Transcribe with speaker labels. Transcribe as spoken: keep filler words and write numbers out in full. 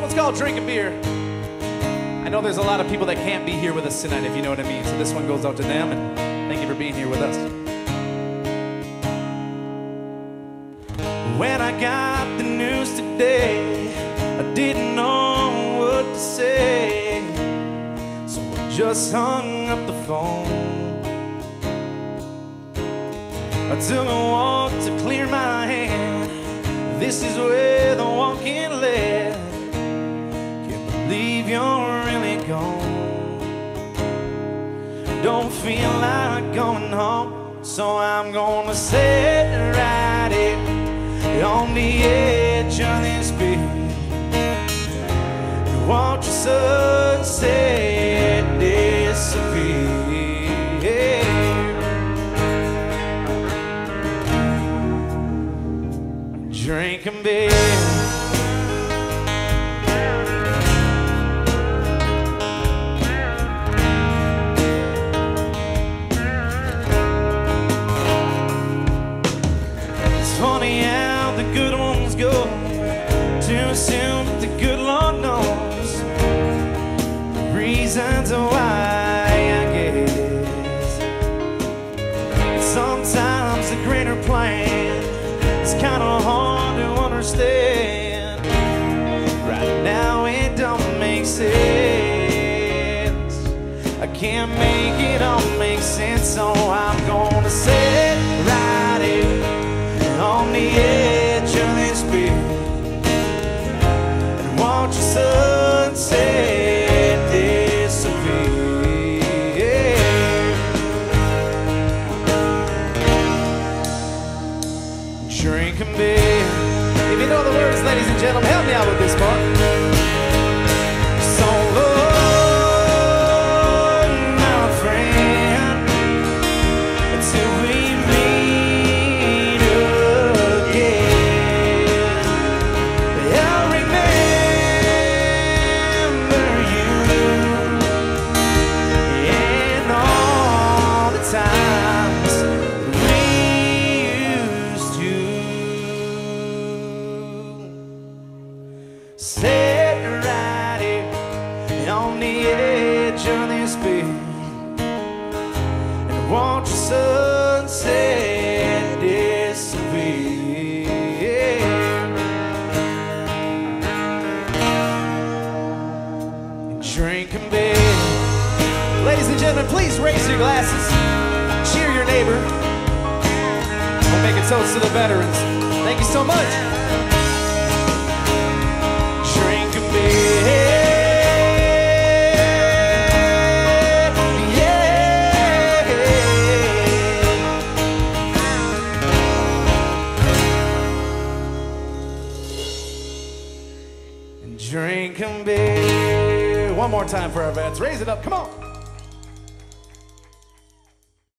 Speaker 1: one's called Drinking Beer. I know there's a lot of people that can't be here with us tonight, if you know what I mean. So this one goes out to them, and thank you for being here with us. When I got the news today, I didn't know what to say, so I just hung up the phone. I took a walk to clear my head. This is where the walking led. Can't believe you're really gone. Don't feel like going home, so I'm gonna sit right here on the edge of this bed and watch the sunset disappear. Drinking beer. It's funny how the good ones go too soon, but the good Lord knows the reasons why, I guess. And sometimes the greater plan is kind of hard to understand. Right now it don't make sense. I can't make it all make sense, so I'm gonna sit right here on the edge of this bed and watch the sunset disappear. Drinking beer. If you know the words, ladies and gentlemen, help me out with this part. So long, my friend, until we meet again. I'll remember you and all the times we used to sit right here on the edge of this bed and watch the sunset disappear. And drinking beer. Ladies and gentlemen, please raise your glasses. Cheer your neighbor. We'll make a toast to the veterans. Thank you so much. Drinking beer. Drinking beer. One more time for our vets. Raise it up. Come on.